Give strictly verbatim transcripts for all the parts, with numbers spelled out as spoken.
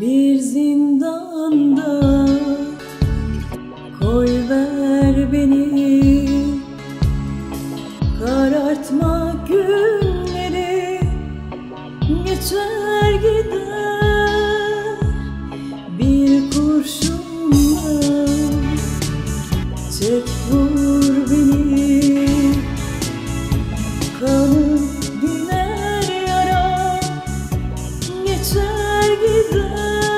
Bir zindanda koyver beni, karartma günleri, geçer gider bir kurşunla. Çek vur beni, kanım diner yara, geçer gider.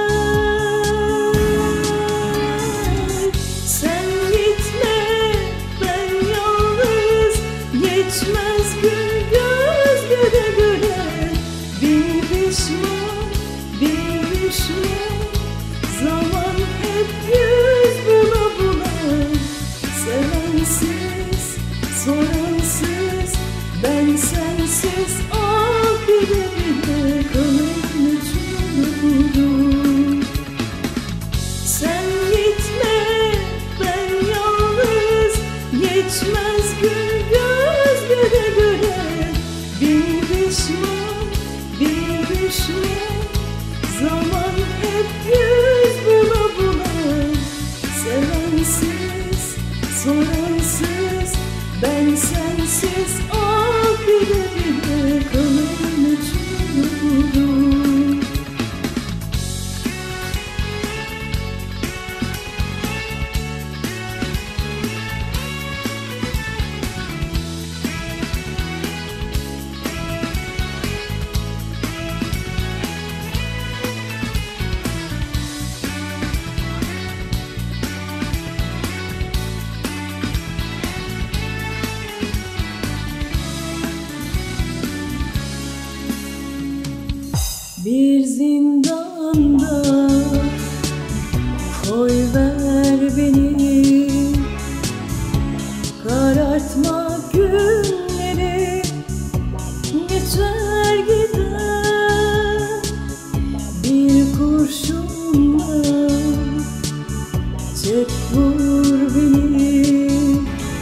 Sen gitme, ben yalnız, geçmez gün göz göre göre. Bir pişman, bir pişman, zaman hep yüz bula bula. Sevensiz, soransız, ben sensiz al bile bile kalır uçurum. Sen gitme, ben yalnız, geçmez gün göz göre göre. Bir pişman, bir pişman, zaman hep yüz bula bula. Sevensiz, soransız, ben sensiz al bile bile kalır uçurum. Bir zindanda koyver beni, karartma günleri, geçer gider bir kurşunla. Çek vur beni,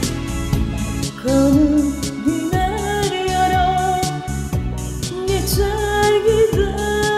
kanım diner yara, geçer gider.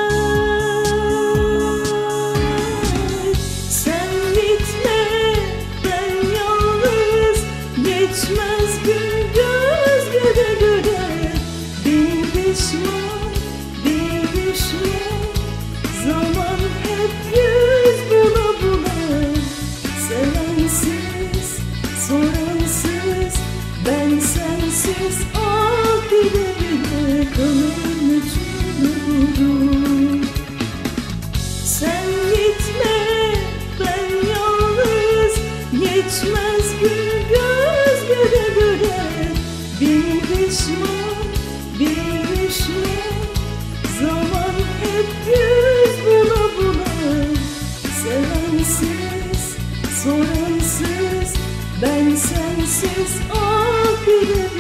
Geçmez gün göz göre göre. Bir pişman, bir pişman, zaman hep yüz bula bula. Sevensiz, soransız, ben sensiz al bile bile kalır uçurum. Sen gitme, ben yalnız, geçmez gün göz göre göre. Bir pişman, bir pişman, zaman hep yüz bula bula. Sevensiz, soransız, ben sensiz al bile